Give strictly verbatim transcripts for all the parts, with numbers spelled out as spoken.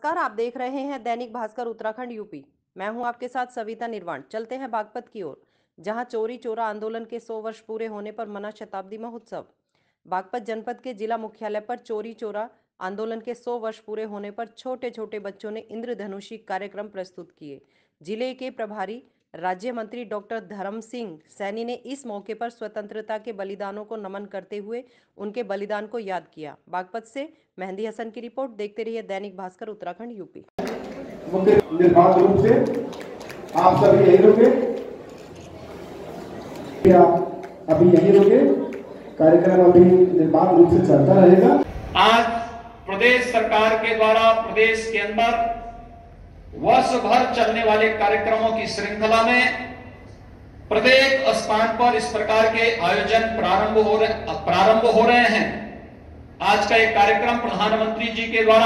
नमस्कार, आप देख रहे हैं दैनिक भास्कर उत्तराखंड यूपी। मैं हूं आपके साथ सविता निर्वाण। चलते हैं बागपत की ओर, जहां चोरी चोरा आंदोलन के सौ वर्ष पूरे होने पर मना शताब्दी महोत्सव। बागपत जनपद के जिला मुख्यालय पर चोरी चोरा आंदोलन के सौ वर्ष पूरे होने पर छोटे छोटे बच्चों ने इंद्रधनुषी कार्यक्रम प्रस्तुत किए। जिले के प्रभारी राज्य मंत्री डॉक्टर धर्म सिंह सैनी ने इस मौके पर स्वतंत्रता के बलिदानों को नमन करते हुए उनके बलिदान को याद किया। बागपत से मेहंदी हसन की रिपोर्ट। देखते रहिए दैनिक भास्कर उत्तराखंड यूपी। निर्बाध रूप से आप सभी यही रुके, क्या अभी यही रुके? कार्यक्रम अभी निर्बाध रूप से चलता रहेगा। आज प्रदेश सरकार के द्वारा प्रदेश के अंदर वर्ष भर चलने वाले कार्यक्रमों की श्रृंखला में प्रत्येक स्थान पर इस प्रकार के आयोजन प्रारंभ हो रहे प्रारंभ हो रहे हैं। आज का एक कार्यक्रम प्रधानमंत्री जी के द्वारा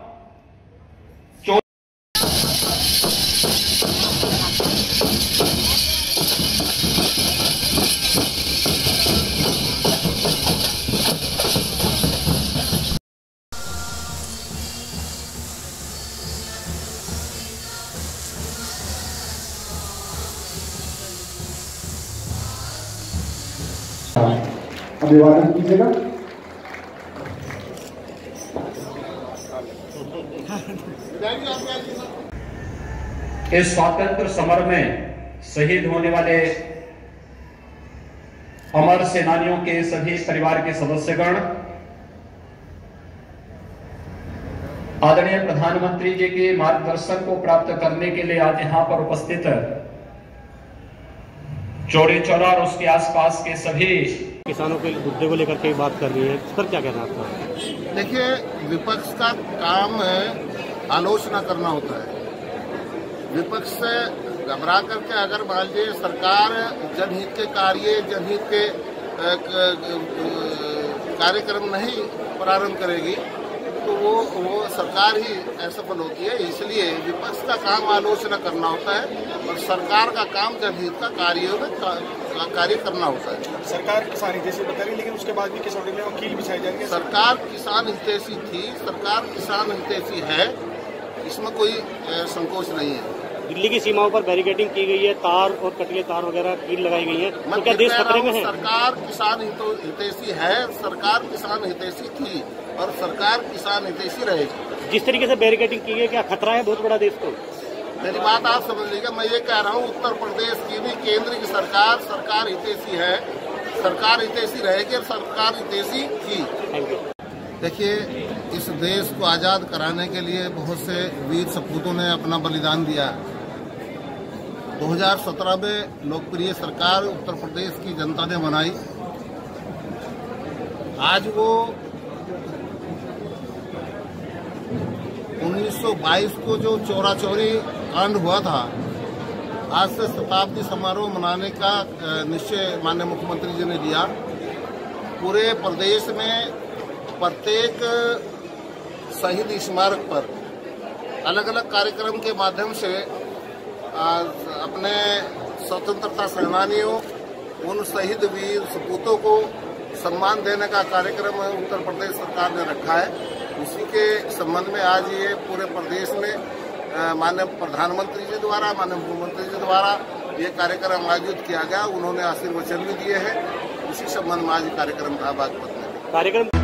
अभिवादन कीजिएगा। इस स्वातंत्र समर में शहीद होने वाले अमर सेनानियों के सभी परिवार के सदस्यगण, आदरणीय प्रधानमंत्री जी के मार्गदर्शन को प्राप्त करने के लिए आज यहां पर उपस्थित चोरी चौरा और उसके आसपास के सभी किसानों के मुद्दे को लेकर के बात कर रही है, इस पर क्या कहना है आपका? देखिए, विपक्ष का काम आलोचना करना होता है। विपक्ष से घबरा करके अगर मान लीजिए सरकार जनहित के कार्य जनहित के कार्यक्रम नहीं प्रारंभ करेगी तो वो वो सरकार ही असफल होती है। इसलिए विपक्ष का काम आलोचना करना होता है और सरकार का काम जनहित का कार्य में कार्य करना होता है। सरकार किसान हितैषी बता रही, लेकिन उसके बाद भी किसानों में वकील बिछाए जाएंगे। सरकार किसान हितैषी थी, सरकार किसान हितैषी है, इसमें कोई संकोच नहीं है। दिल्ली की सीमाओं पर बैरिकेडिंग की गई है, तार और कटिए तार वगैरह कील लगाई गई है, तो क्या देश खतरे में है? सरकार किसान हितैषी है, सरकार किसान हितैषी थी और सरकार किसान हितैषी रहेगी। जिस तरीके से बैरिकेडिंग की गई, क्या खतरा है बहुत बड़ा देश को? मेरी बात आप समझ लीजिएगा, मैं ये कह रहा हूँ उत्तर प्रदेश की भी केंद्र की सरकार सरकार हितैषी है, सरकार हितैषी रहेगी और सरकार हितैषी थी। देखिए, इस देश को आजाद कराने के लिए बहुत से वीर सपूतों ने अपना बलिदान दिया। दो हज़ार सत्रह में लोकप्रिय सरकार उत्तर प्रदेश की जनता ने बनाई। आज वो उन्नीस सौ बाईस को जो चोरा चोरी कांड हुआ था, आज से शताब्दी समारोह मनाने का निश्चय माननीय मुख्यमंत्री जी ने लिया। पूरे प्रदेश में प्रत्येक शहीद स्मारक पर अलग अलग कार्यक्रम के माध्यम से अपने स्वतंत्रता सेनानियों, उन शहीद वीर सपूतों को सम्मान देने का कार्यक्रम उत्तर प्रदेश सरकार ने रखा है। उसी के संबंध में आज ये पूरे प्रदेश में माननीय प्रधानमंत्री जी द्वारा, माननीय मुख्यमंत्री जी द्वारा ये कार्यक्रम आयोजित किया गया। उन्होंने आशीर्वचन भी दिए हैं। उसी संबंध में आज कार्यक्रम था बागपत में। कार्यक्रम